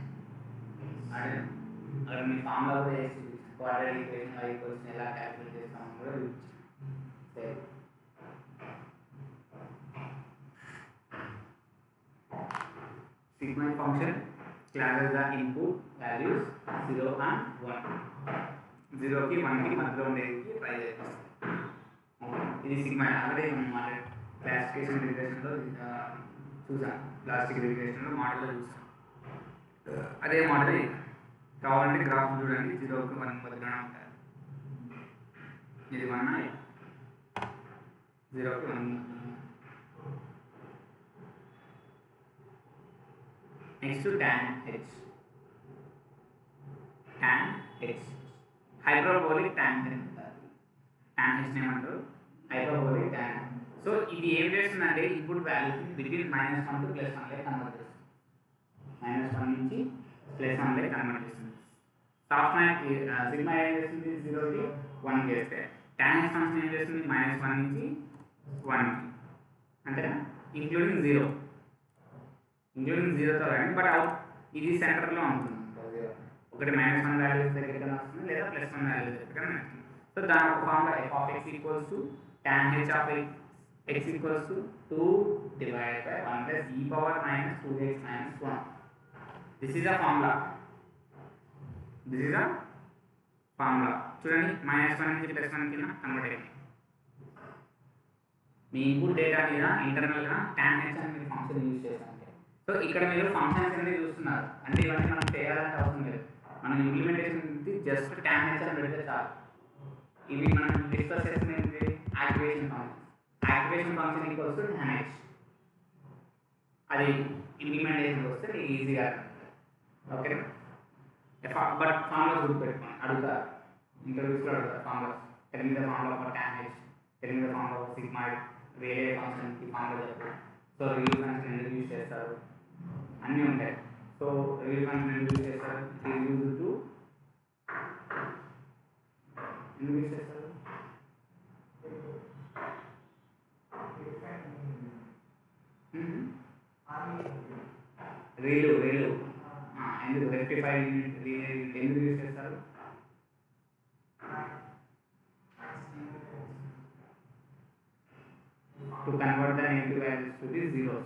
A: అక్కడ మీ ఫార్ములా కూడా వేసి క్వాడ్రాటిక్ ఈక్వేషన్ y ఈక్వల్స్ ఎలా క్యాలిక్యులేట్ చేస్తామని కూడా చూపించాను. Sigmoid function classes the input values 0 and 1. 0కి 1కి మధ్యలో ఉండేది ట్రై చేస్తాం. ఇది సిగ్మాయిడ్. ఆల్రెడీ మనం క్లాసిఫికేషన్ రిగ్రెషన్లో చూసాం, ప్లాస్టిక్ రిగ్రెషన్లో మోడల్లో చూసాం. అదే మోడల్ కావాలంటే గ్రాఫ్ చూడండి, 0కి 1 మధ్యలో ఉంటారు. ఇది 1 0కి 1. Next tan h. tan h hyperbolic tangent. tan h ఏమంటారు? Hyperbolic tangent. సో ఇది ఏం చేస్తుందంటే ఇన్పుట్ వాల్యూస్ బిట్వీన్ -1 to +1 లే కన్వర్ట్ చేస్తుంది. -1 నుంచి +1 లే కన్వర్ట్ చేస్తుంది. సాఫ్ట్ మ్యాథ్ సిగ్మా ఏం చేస్తుంది? 0కి 1 చేస్తే tan h ఫంక్షన్ ఏం చేస్తుంది? -1 నుంచి 1 అంతేనా? ఇంక్లూడింగ్ 0 తో రాయండి. బట్ అవుట్ ఇది సెంటర్లో ఉంటుంది. ఒకటి -1 వాల్యూస్ దగ్గర వస్తుంది లేదా +1 వాల్యూస్ దగ్గర వస్తుంది. సో దాని ఒక formula f(x) = tan h of x = 2 divided by 1 plus e power minus 2x minus 1. This is a formula. చూడండి, -1 నుంచి +1 కి కన్వర్ట్ అయ్యింది. మీ ఇన్పుట్ డేటా మీద ఇంటర్నల్గా tan h అని మీరు ఫంక్షన్ యూజ్ చేస్తాం. సో ఇక్కడ మీరు ఫంక్షన్స్ అన్ని చూస్తున్నారు అంటే ఇవన్నీ మనం చేయాలంటే అవసరం లేదు. మనం ఇంప్లిమెంటేషన్ జస్ట్ tan h అని పెడితే చాలు. ఇవి మనం డిస్కస్ చేస్తున్నది activation function. Activation function equals to tan h. అది ఇంప్లిమెంటేషన్ వస్తే మీకు ఈజీగా ఓకే. బట్ ఫార్ములాస్ గుర్తుపెట్టుకోండి, అడుగుతారు ఇంటర్వ్యూస్లో అడుగుతారు formulas. Tell the formula for tan h, tell the formula for sigma, వేరే ఫంక్షన్కి ఫార్ములా చెప్పారు. సో రియల్ ఫంక్షన్ ఎందుకు యూజ్ చేస్తారు అన్నీ ఉంటాయి. సో రియల్ ఫంక్షన్ ఎందుకు యూజ్ చేస్తారు? ఇట్ ఈస్ యూజ్డ్ టు ఎందుకు యూజ్ చేస్తారు? రీలు ఎందుకు రెక్టిఫై ఎందుకు యూజ్ చేస్తారు? to convert the negative values to the zeros.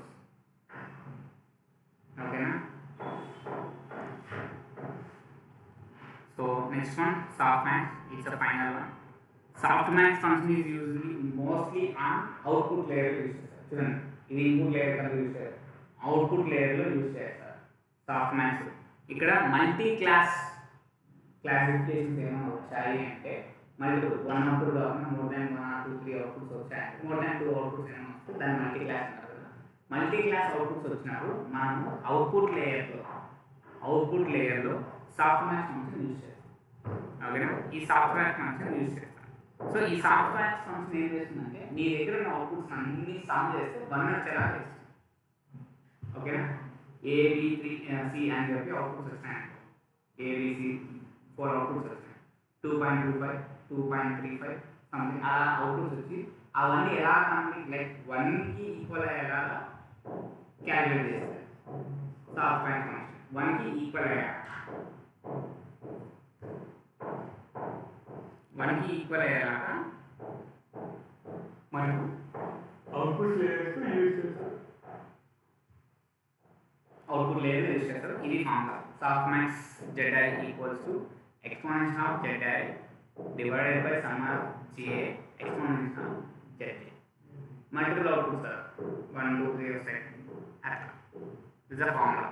A: Okay na? So next one, softmax. It's a final one. Softmax function is usually mostly on output layer lo use chestar. Chudandi, idi input layer kan use chestar, output layer lo use chestar softmax. ikkada multi class classifications ఏమైనా వచ్చాయి అంటే మళ్ళీ 1 or 2 కాకుండా more than 1 or 2 3 outputs వచ్చాయి. More than 2 outputs ఏమైనా వస్తే దాన్ని multi class అంటారు కదా. మల్టీ క్లాస్ అవుట్పుట్స్ వచ్చినప్పుడు మనము అవుట్పుట్ లేయర్లో సాఫ్ట్వేర్ ఫంక్షన్ యూజ్ చేస్తాం. ఓకేనా? ఈ సాఫ్ట్వేర్ ఫంక్షన్ యూజ్ చేస్తాం. సో ఈ సాఫ్ట్వేర్ ఫంక్షన్ ఏం చేస్తుందంటే నీ దగ్గర ఉన్న అవుట్పుట్స్ అన్ని సమ్ చేస్తే 1 వచ్చేలా చేస్తుంది. ఓకేనా? ABC అని చెప్పి అవుట్పుట్స్ వస్తాయి. ABC 4 అవుట్పుట్స్ వస్తాయి. 2.25 2.35 సంథింగ్ అలా అవుట్పుట్స్ వచ్చి అవన్నీ ఎలా కంప్లీట్ లైక్ 1కి ఈక్వల్ అయ్యేలా క్యాలిక్యులేట్ చేస్తారు. సాఫ్ట్వేర్ ఫంక్షన్ 1కి ఈక్వల్ అయ్యేలా మనం అవుట్పుట్ లేయర్ యూజ్ చేస్తారు. ఇది formula softmax ZI equals to exponential of ZI divided by sum of GA exponential of ZI. Multiple outputs are 1 2 3 second. This is a formula.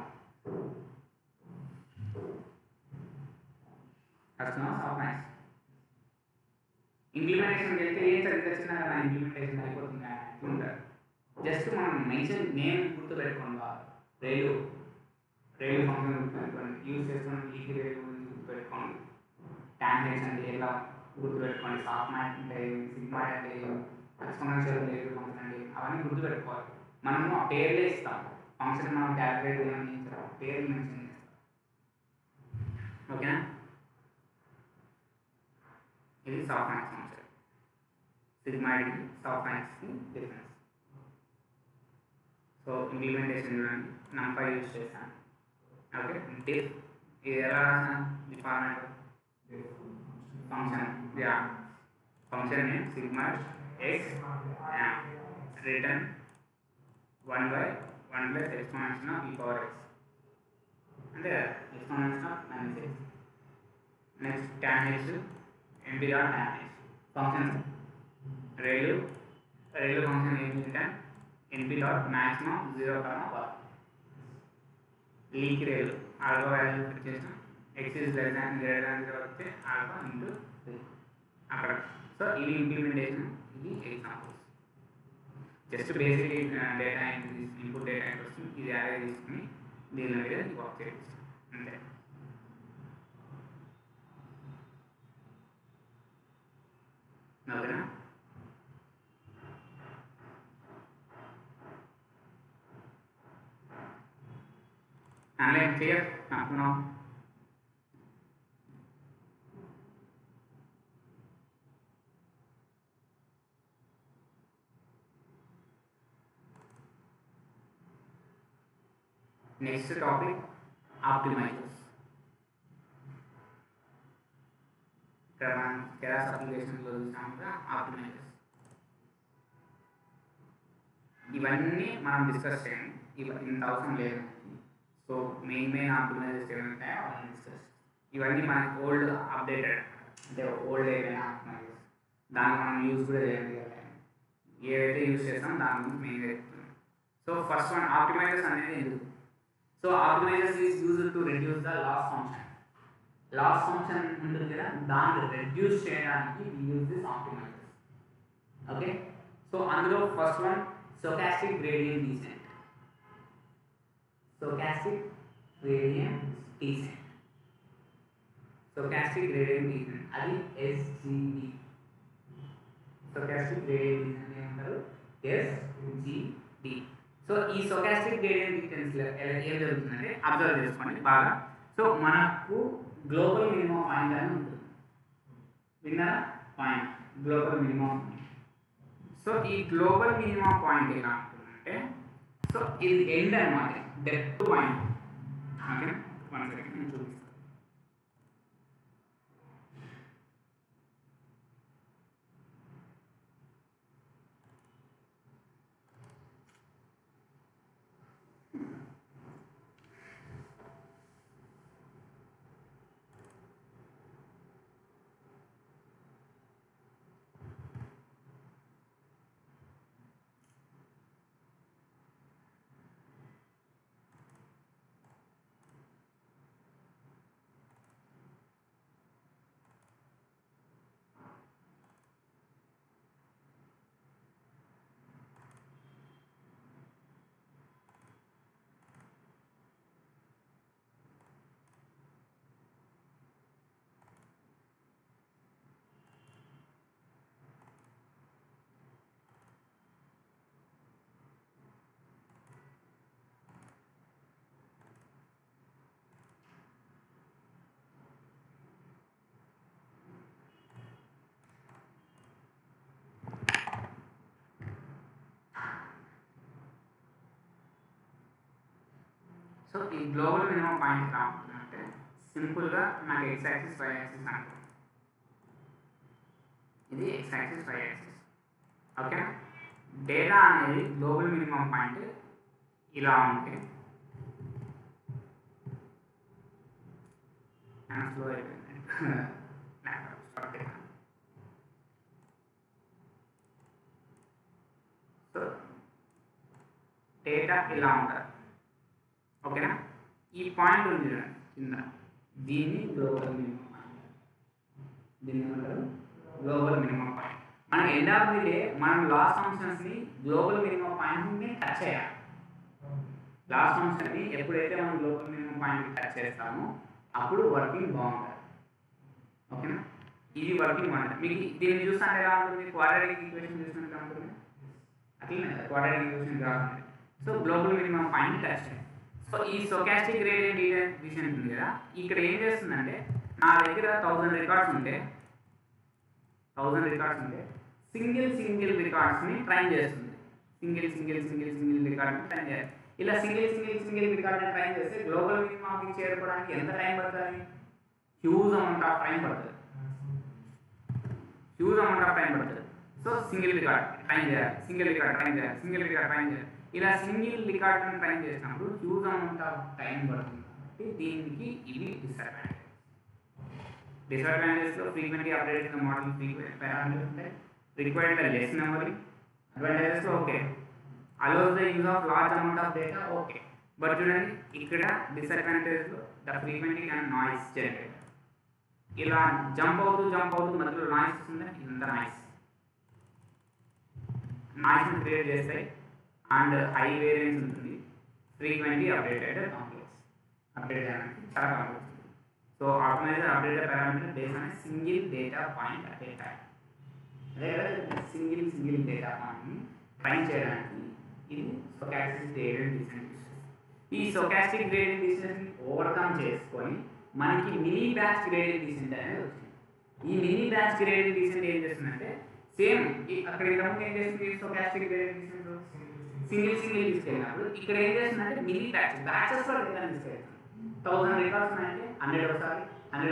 A: That's now softmax. Implementation చేస్తే ఏం చదివించినా నా implementation అయిపోతుంది. Just మనం mention name గుర్తు పెట్టుకోండి. ReLU function గుర్తుపెట్టుకోండి, use చేస్తున్నాం. Easy ReLU గుర్తుపెట్టుకోండి. tan h అంటే ఎలా గుర్తుపెట్టుకోండి. సాఫ్ట్మాక్స్ అంటే సిగ్మా అంటే ఎక్స్పోనెన్షియల్ రైలు ఫంక్షన్ అంటే అవన్నీ గుర్తుపెట్టుకోవాలి. మనము ఆ పేర్లే ఇస్తాం. ఫంక్షన్ మనం క్యాలిక్యులేట్ చేయాలని పేర్లు మెన్షన్ చేస్తాం. ఓకేనా? ఇది సాఫ్ట్మాక్స్ ఫంక్షన్. సిగ్మా సాఫ్ట్మాక్స్కి డిఫరెన్స్. సో ఇంప్లిమెంటేషన్ చూడండి, నంపై యూజ్ చేస్తాను. ఓకే, డిఫ్ ఇది ఎలా రాసాను? డిఫార్మెంట్ function function name sigma x return 1/1 plus exponential of e power x అంటే exponential of -x. Next tan h NP dot tan h function ReLU function ఏంటంటే NP dot maximum 0, 1. Leak ReLU alpha value fix చేసిన x is greater than 0 వస్తే alpha into అక్కడ. So so ఇవి implementation, ఇది examples. Just basic data entry, input data entry ఇది add తీసుకుని దీని మీద వర్క్ చేయొచ్చు అంతే. ఓకేనా? క్లియర్ అనుకున్నాం. Next topic optimizers. ఇక్కడ మనం కేరాస్ అప్లికేషన్లో చూసాం కదా ఆప్టిమైజర్స్. ఇవన్నీ మనం డిస్కస్ చేయండి, ఇంత అవసరం లేదు. సో మెయిన్ ఆప్టిమైజర్స్ ఏమంటాయో అవన్నీ డిస్కస్. ఇవన్నీ మనకి ఓల్డ్ అప్డేటెడ్, అంటే ఓల్డ్ ఏమైనా ఆప్టిమైజర్స్ దాన్ని మనం యూజ్ కూడా చేయాలి. ఏవైతే యూజ్ చేస్తామో దాని గురించి మెయిన్గా చెప్తున్నాం. సో ఫస్ట్ వన్ ఆప్టిమైజర్స్ అనేది ఎందుకు? So optimizers is used to reduce the loss function. Loss function ఉంటుంది కదా, దాన్ని రెడ్యూస్ చేయడానికి use this optimizers. Okay, so అందులో first one stochastic gradient descent. Stochastic gradient descent, stochastic gradient descent అది SGD. Stochastic gradient descent ఏమంటారు? SGD. So ఈ stochastic gradient descent ఏం జరుగుతుందంటే అబ్జర్వ్ చేసుకోండి బాగా. సో మనకు గ్లోబల్ మినిమం పాయింట్ అని ఉంటుంది, విన్నారా? Point, global minimum. సో ఈ గ్లోబల్ మినిమం పాయింట్ ఎలా ఉంటుందంటే, సో ఇది ఎండ్ అన్నమాట, డెప్త్ పాయింట్. ఓకే, 1 సెకండ్ నేను చూపిస్తాను. సో ఈ గ్లోబల్ మినిమం పాయింట్ ఎలా ఉంటుందంటే సింపుల్గా మనకి x యాక్సిస్ y యాక్సిస్ అంటారు. ఇది x axis y axis. Okay, data అనేది గ్లోబల్ మినిమం పాయింట్ ఇలా ఉంటే స్లో అయిపోయింది. సో డేటా ఇలా ఉంటుంది. ఓకేనా? ఈ పాయింట్ ఉంది చూడండి కింద, దీన్ని గ్లోబల్ మినిమం పాయింట్, దీన్ని ఏమంటారు? Global minimum point. మనం ఎండ్ ఆఫ్ ది డే మనం లాస్ ఫంక్షన్స్ని గ్లోబల్ మినిమం పాయింట్ని టచ్ చేయాలి. లాస్ ఫంక్షన్ని ఎప్పుడైతే మనం గ్లోబల్ మినిమం పాయింట్ని టచ్ చేస్తామో అప్పుడు వర్కింగ్ బాగుంటుంది. ఓకేనా? ఇది వర్కింగ్ బాగుంటుంది. మీకు దీన్ని చూస్తాను ఎలా ఉంటుంది? క్వాడ్రాటిక్ ఈక్వేషన్ చూసినట్టు ఉంటుంది, అట్లనే క్వాడ్రాటిక్ ఈక్వేషన్ రాస్తుంది. So global minimum point touch చేయాలి. సో ఈ స్టోకాస్టిక్ గ్రేడియంట్ డీసెంట్ ఉంది కదా, ఇక్కడ ఏం చేస్తుందంటే నా దగ్గర 1000 రికార్డ్స్ ఉంటే సింగిల్ రికార్డ్స్ని ట్రైన్ చేస్తుంది. సింగిల్ రికార్డ్ని ట్రైన్ చేయాలి. ఇలా సింగిల్ రికార్డ్ని ట్రైన్ చేస్తే గ్లోబల్ మినిమాకి చేరుకోవడానికి ఎంత టైం పడుతుంది? హ్యూజ్ అమౌంట్ ఆఫ్ టైం పడుతుంది. సో సింగిల్ రికార్డ్ ట్రైన్ చేయాలి, సింగిల్ రికార్డ్ ట్రైన్ చేయాలి. ఇలా సింగిల్ రికార్డ్ని ట్రైన్ చేసినప్పుడు హ్యూజ్ అమౌంట్ ఆఫ్ టైం పడుతుంది. కాబట్టి దీనికి ఇవి డిసడ్వాంటేజెస్లో ఫ్రీక్వెంట్లీ అప్డేట్ మోడల్ పారామీటర్స్ ఉంటాయి, రిక్వైర్డ్ లెస్ మెమరీ. అడ్వాంటేజెస్లో okay, allows the use of large amount of data, okay. But చూడండి ఇక్కడ డిసడ్వాంటేజెస్లో the frequently and noise generator. ఇలా జంప్ అవుతూ మధ్యలో నాయిస్ వస్తుంది, ఇంత నాయిస్ని క్రియేట్ చేస్తాయి. అండ్ హై వేరియన్స్ ఉంటుంది, ఫ్రీక్వెంట్లీ అప్డేటెడ్ కాంప్లెక్స్, అప్డేట్ చేయడానికి చాలా complex. So automatic updated parameter based on single data point at a time. అదే సింగిల్ డేటా పాయింట్ని ట్రైన్ చేయడానికి ఇది స్టోకాస్టిక్ గ్రేడియంట్ డిసెంట్. ఈ స్టోకాస్టిక్ గ్రేడియంట్ డిసెంట్ని ఓవర్కమ్ చేసుకొని మనకి మినీ బ్యాచ్ గ్రేడియంట్ డిసెంట్ అనేది వచ్చింది. ఈ మినీ బ్యాచ్ గ్రేడియంట్ డిసెంట్ ఏం చేస్తుందంటే సేమ్ అక్కడ ఇంతకుముందు ఏం చేస్తుంది స్టోకాస్టిక్ గ్రేడియంట్ డిసెంట్ సింగిల్ తీసుకెళ్ళినప్పుడు ఇక్కడ ఏం చేస్తుందంటే మినీ బ్యాచెస్లో డేటా తీసుకెళ్తుంది. 1000 రికార్డ్స్ ఉన్నాయంటే 100 ఒకసారి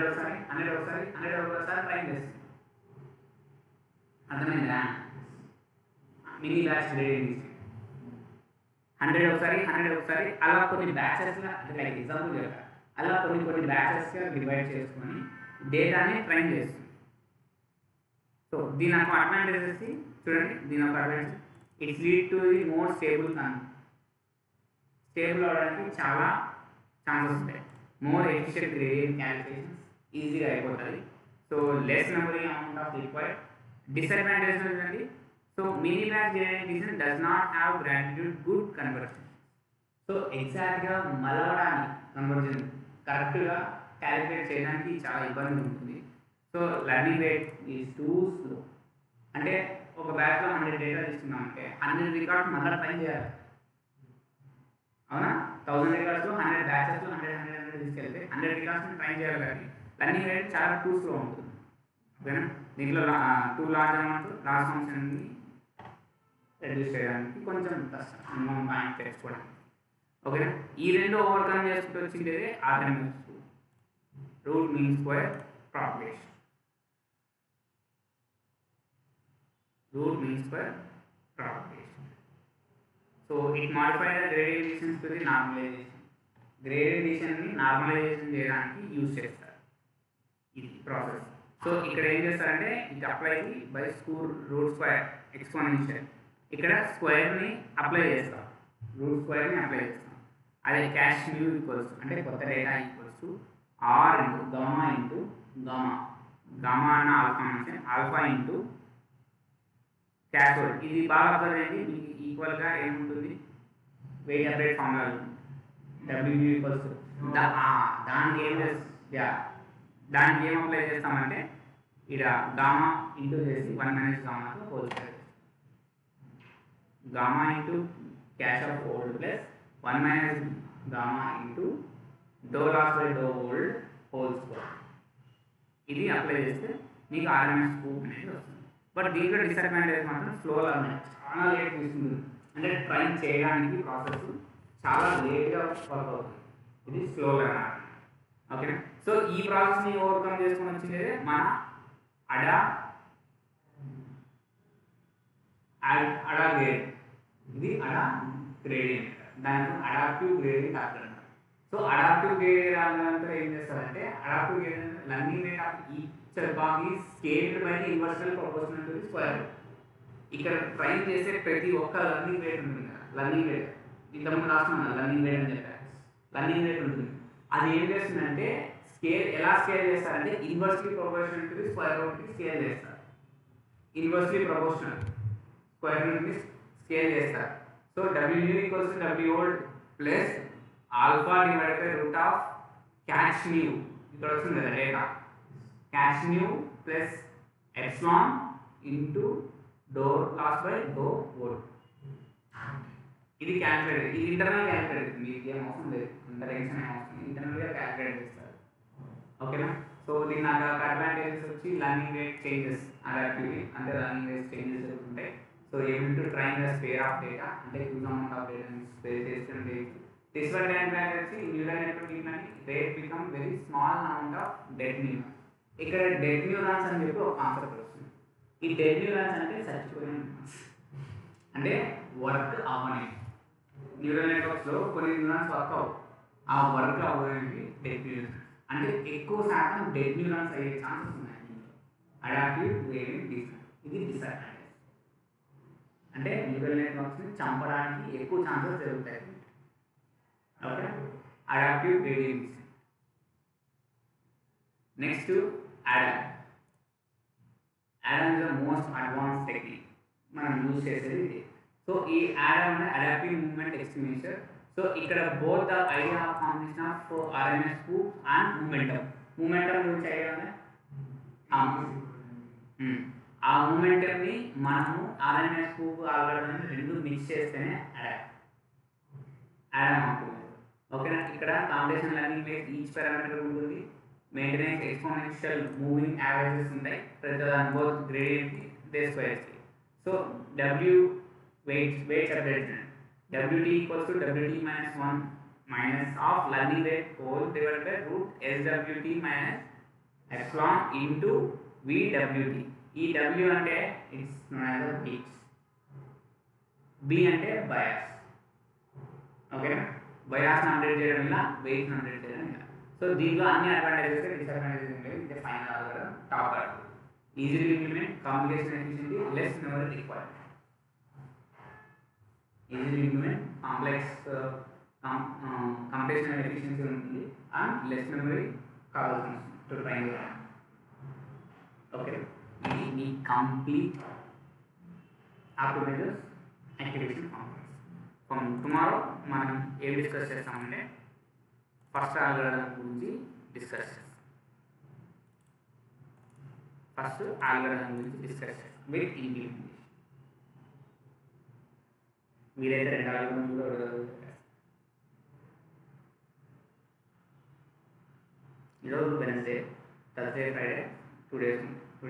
A: ట్రైన్ చేస్తుంది. అర్థమైందా? మినీ బ్యాచ్ గ్రేడింగ్ 100 ఒకసారి అలా కొన్ని బ్యాచెస్గా, లైక్ ఎగ్జాంపుల్ చెప్తా, అలా కొన్ని బ్యాచెస్గా డివైడ్ చేసుకొని డేటాని ట్రైన్ చేస్తుంది. సో దీని ఒక అడ్వాంటేజెస్ చూడండి, దీని ఒక advantage it's lead to the more stable అవడానికి చాలా ఛాన్సెస్ ఉంటాయి. మోర్ ఎఫిషియెంట్ గ్రేడియంట్ క్యాలిక్యులేషన్స్ ఈజీగా అయిపోతుంది. So less memory amount of required. Disadvantage ఏంటంటే so mini batch gradient descent does not have gratitude good conversion. So ఎగ్జాక్ట్గా మలవడానికి convergence కరెక్ట్గా calculate చేయడానికి చాలా ఇబ్బంది ఉంటుంది. So learning rate is too slow. అంటే ఒక బ్యాచ్లో 100 డేటా తీసుకున్నాం అంటే 100 రికార్డ్స్ మళ్ళీ ట్రైన్ చేయాలి. అవునా? 1000 రికార్డ్స్లో 100 బ్యాచెస్లో 100 తీసుకెళ్తే 100 రికార్డ్స్ని ట్రైన్ చేయాలి. కానీ లెర్నింగ్ రేట్ చాలా టూ స్లో ఉంటుంది. ఓకేనా? దీంట్లో టూ లార్జ్ అమౌంట్ లాస్ట్ ఫంక్షన్ని రెడ్యూస్ చేయడానికి కొంచెం కష్టం, మినిమం పాయింట్ తెచ్చుకోవడానికి. ఓకేనా? ఈ రెండు ఓవర్కమ్ చేసుకుంటూ వచ్చింది RMS root mean square propagation. So it modifies the gradient descent to the normalization. Gradient descent ni normalization cheyadaniki use chestar idi process. So ikkada em chestarante it apply by root square exponential. Ikkada square ni apply chestam, root square ni apply chestam. Ade cache mu equals ante kotta data equals to r into gamma ana alpha function alpha into cache. ఇది బాగా అర్థం అయింది మీకు. ఈక్వల్గా ఏముంటుంది, weight update formula W equals దానికి ఏం apply చేస్తామంటే ఇక్కడ గామా ఇంటూ చేసి 1 - గామాతో whole square, gamma into cache of old plus 1 - gamma into do loss by do old whole square. ఇది అప్లై చేస్తే మీకు ఆర్ఎంఎస్ స్కూప్ అనేది వస్తుంది. బట్ దీంట్లో డిసడ్వాంటేజ్ మాత్రం స్లోగా ఉన్నాయి, చాలా లేట్ తీసుకుంటుంది. అంటే ట్రైన్ చేయడానికి ప్రాసెస్ చాలా లేట్గా వర్క్ అవుతుంది, ఇది స్లోగా. ఓకేనా? సో ఈ ప్రాసెస్ని ఓవర్కమ్ చేసుకొని వచ్చిందే మన అడా గ్రేడ్. ఇది అడా గ్రేడియంట్, దానికి అడాప్టివ్ గ్రేడియంట్ అంటారు. సో అడాప్టివ్ గ్రేడియంట్ రాగానే ఏం చేస్తారంటే adaptive gradient learning rate of each bag is scaled by the inverse proportional to the square root. ఇక్కడ ట్రైన్ చేసే ప్రతి ఒక్క లర్నింగ్ రేట్ ఉంటుంది కదా, లర్నింగ్ రేట్ ఇంతకుముందు రాస్తున్నాను లర్నింగ్ రేట్ అని చెప్పారు. లర్నింగ్ రేట్ ఉంటుంది, అది ఏం చేస్తుందంటే ఎలా స్కేల్ చేస్తారంటే inversely proportional to the square రూట్కి స్కేల్ చేస్తారు. ఇన్వర్స్లీ ప్రపోర్షనల్ స్క్వేర్ రూట్ని స్కేల్ చేస్తారు. So W equals to W old plus alpha divided by root of cache new. ఇక్కడ వస్తుంది కదా data, cache new plus epsilon into do loss by do old. ఇది calculate, ఇది internal calculate, మీకు ఏం అవసరం లేదు, ఇంత టెన్షన్ ఏం అవసరం, ఇంటర్నల్గా క్యాల్కులేట్ చేస్తారు. ఓకేనా? సో దీని నాకు అడ్వాంటేజెస్ వచ్చి లర్నింగ్ రేట్ చేంజెస్ అడాప్టివ్లీ, అంటే లర్నింగ్ రేట్ చేంజెస్ జరుగుతుంటాయి. So able to train the spare of data, అంటే హ్యూజ్ అమౌంట్ ఆఫ్ డేటాని స్పేర్ చేస్తుంటే. డిసడ్వాంటేజ్ వచ్చి neural network rate become very small amount of dead neurons. ఇక్కడ dead neurons అని చెప్పి ఒక కాన్సెప్ట్ వస్తుంది. ఈ డెడ్ న్యూరాన్స్ అంటే చచ్చిపోయిన న్యూరాన్స్, అంటే వర్క్ అవ్వని న్యూరల్ నెట్వర్క్స్లో కొన్ని న్యూరాన్స్ వర్క్ అవ్వవు, ఆ వర్క్ అవ్వడానికి డెడ్ న్యూరాన్స్ అంటే ఎక్కువ శాతం డెడ్ న్యూరాన్స్ అయ్యే ఛాన్సెస్ ఉన్నాయి. అడాప్టివ్ గ్రేడియంట్ డిసెంట్, ఇది డిసడ్వాంటేజ్. అంటే న్యూరల్ నెట్వర్క్స్ని చంపడానికి ఎక్కువ ఛాన్సెస్ జరుగుతాయి. Okay, adaptive gradient descent. Next Adam. Adam is the most advance technique మనం యూజ్ చేసేది ఇది. సో ఈ Adam adaptive moment estimation. So ఇక్కడ both the idea of combination of RMS scoop and momentum. Momentum గురించి ఐడియా ఉందా? ఆ మూమెంటంని మనము ఆర్ఎంఎస్ స్కూప్ ఆల్గోరిథం రెండు మిక్స్ చేస్తేనే యాడమ్ అవుతుంది. ఓకేనా? ఇక్కడ combination learning base each parameter ఉంటుంది, మెయింటెనెన్స్ ఎక్స్పోనెన్షియల్ మూవింగ్ యావరేజెస్ ఉంటాయి, ప్రతి దాని both gradient the squares. So W weights updated. WT equals to WT minus 1 minus of learning rate whole divided by root SWT minus epsilon into VWT. ఈ W అంటే it's known as a weights, B అంటే bias. Okay, bias update చేయడం ఇలా, weights update చేయడం ఇలా. So దీంట్లో అన్ని advantages disadvantages ఉంటాయి. ఇది final algorithm top order, easily implement, complication efficiency, less memory required. Easily implement, complex computational efficiency ఉంటుంది అండ్ లెస్ మెమరీ కావాల్సి టు ట్రైన్. ఓకే, ఇది మీ complete optimizers activation complex. From tomorrow మనం ఏం డిస్కస్ చేస్తామంటే first algorithm గురించి discuss చేస్తాం. First algorithm గురించి డిస్కస్ చేస్తాం విత్ ఇంప్లిమెంటేషన్. మీరైతే రెండు ఆల్గోరిథం కూడా ఈరోజు Wednesday, Thursday, Friday 2 days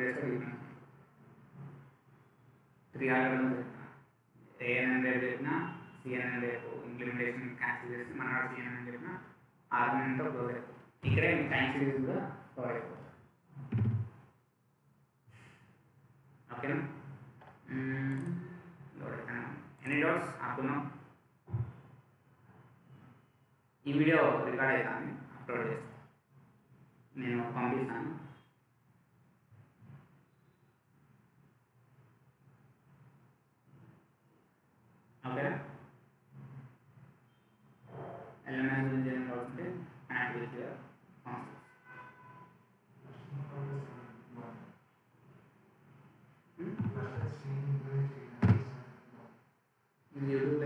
A: 3 algorithm ANN రేపు చెప్పినా, సిఎన్ఎన్ రేపు ఇంప్లిమెంటేషన్ క్యాన్సిల్ చేసి మన సిఎన్ఎన్ చెప్పిన ఆర్గ్యుమెంట్తో క్లోజ్ అయిపోతుంది. ఇక్కడే మీ టైం సిరీస్ కూడా కవర్ అయిపోతుంది. ఓకేనా? ఎనీ డౌట్స్ ఆపుకున్నాం? ఈ వీడియో రికార్డ్ అవుతాను, అప్లోడ్ చేస్తాను, నేను పంపిస్తాను. ఓకేనా? ఎల్ఎంఎస్ గురించి ఏం కావాలంటే యాక్టివిటీగా యూట్యూబ్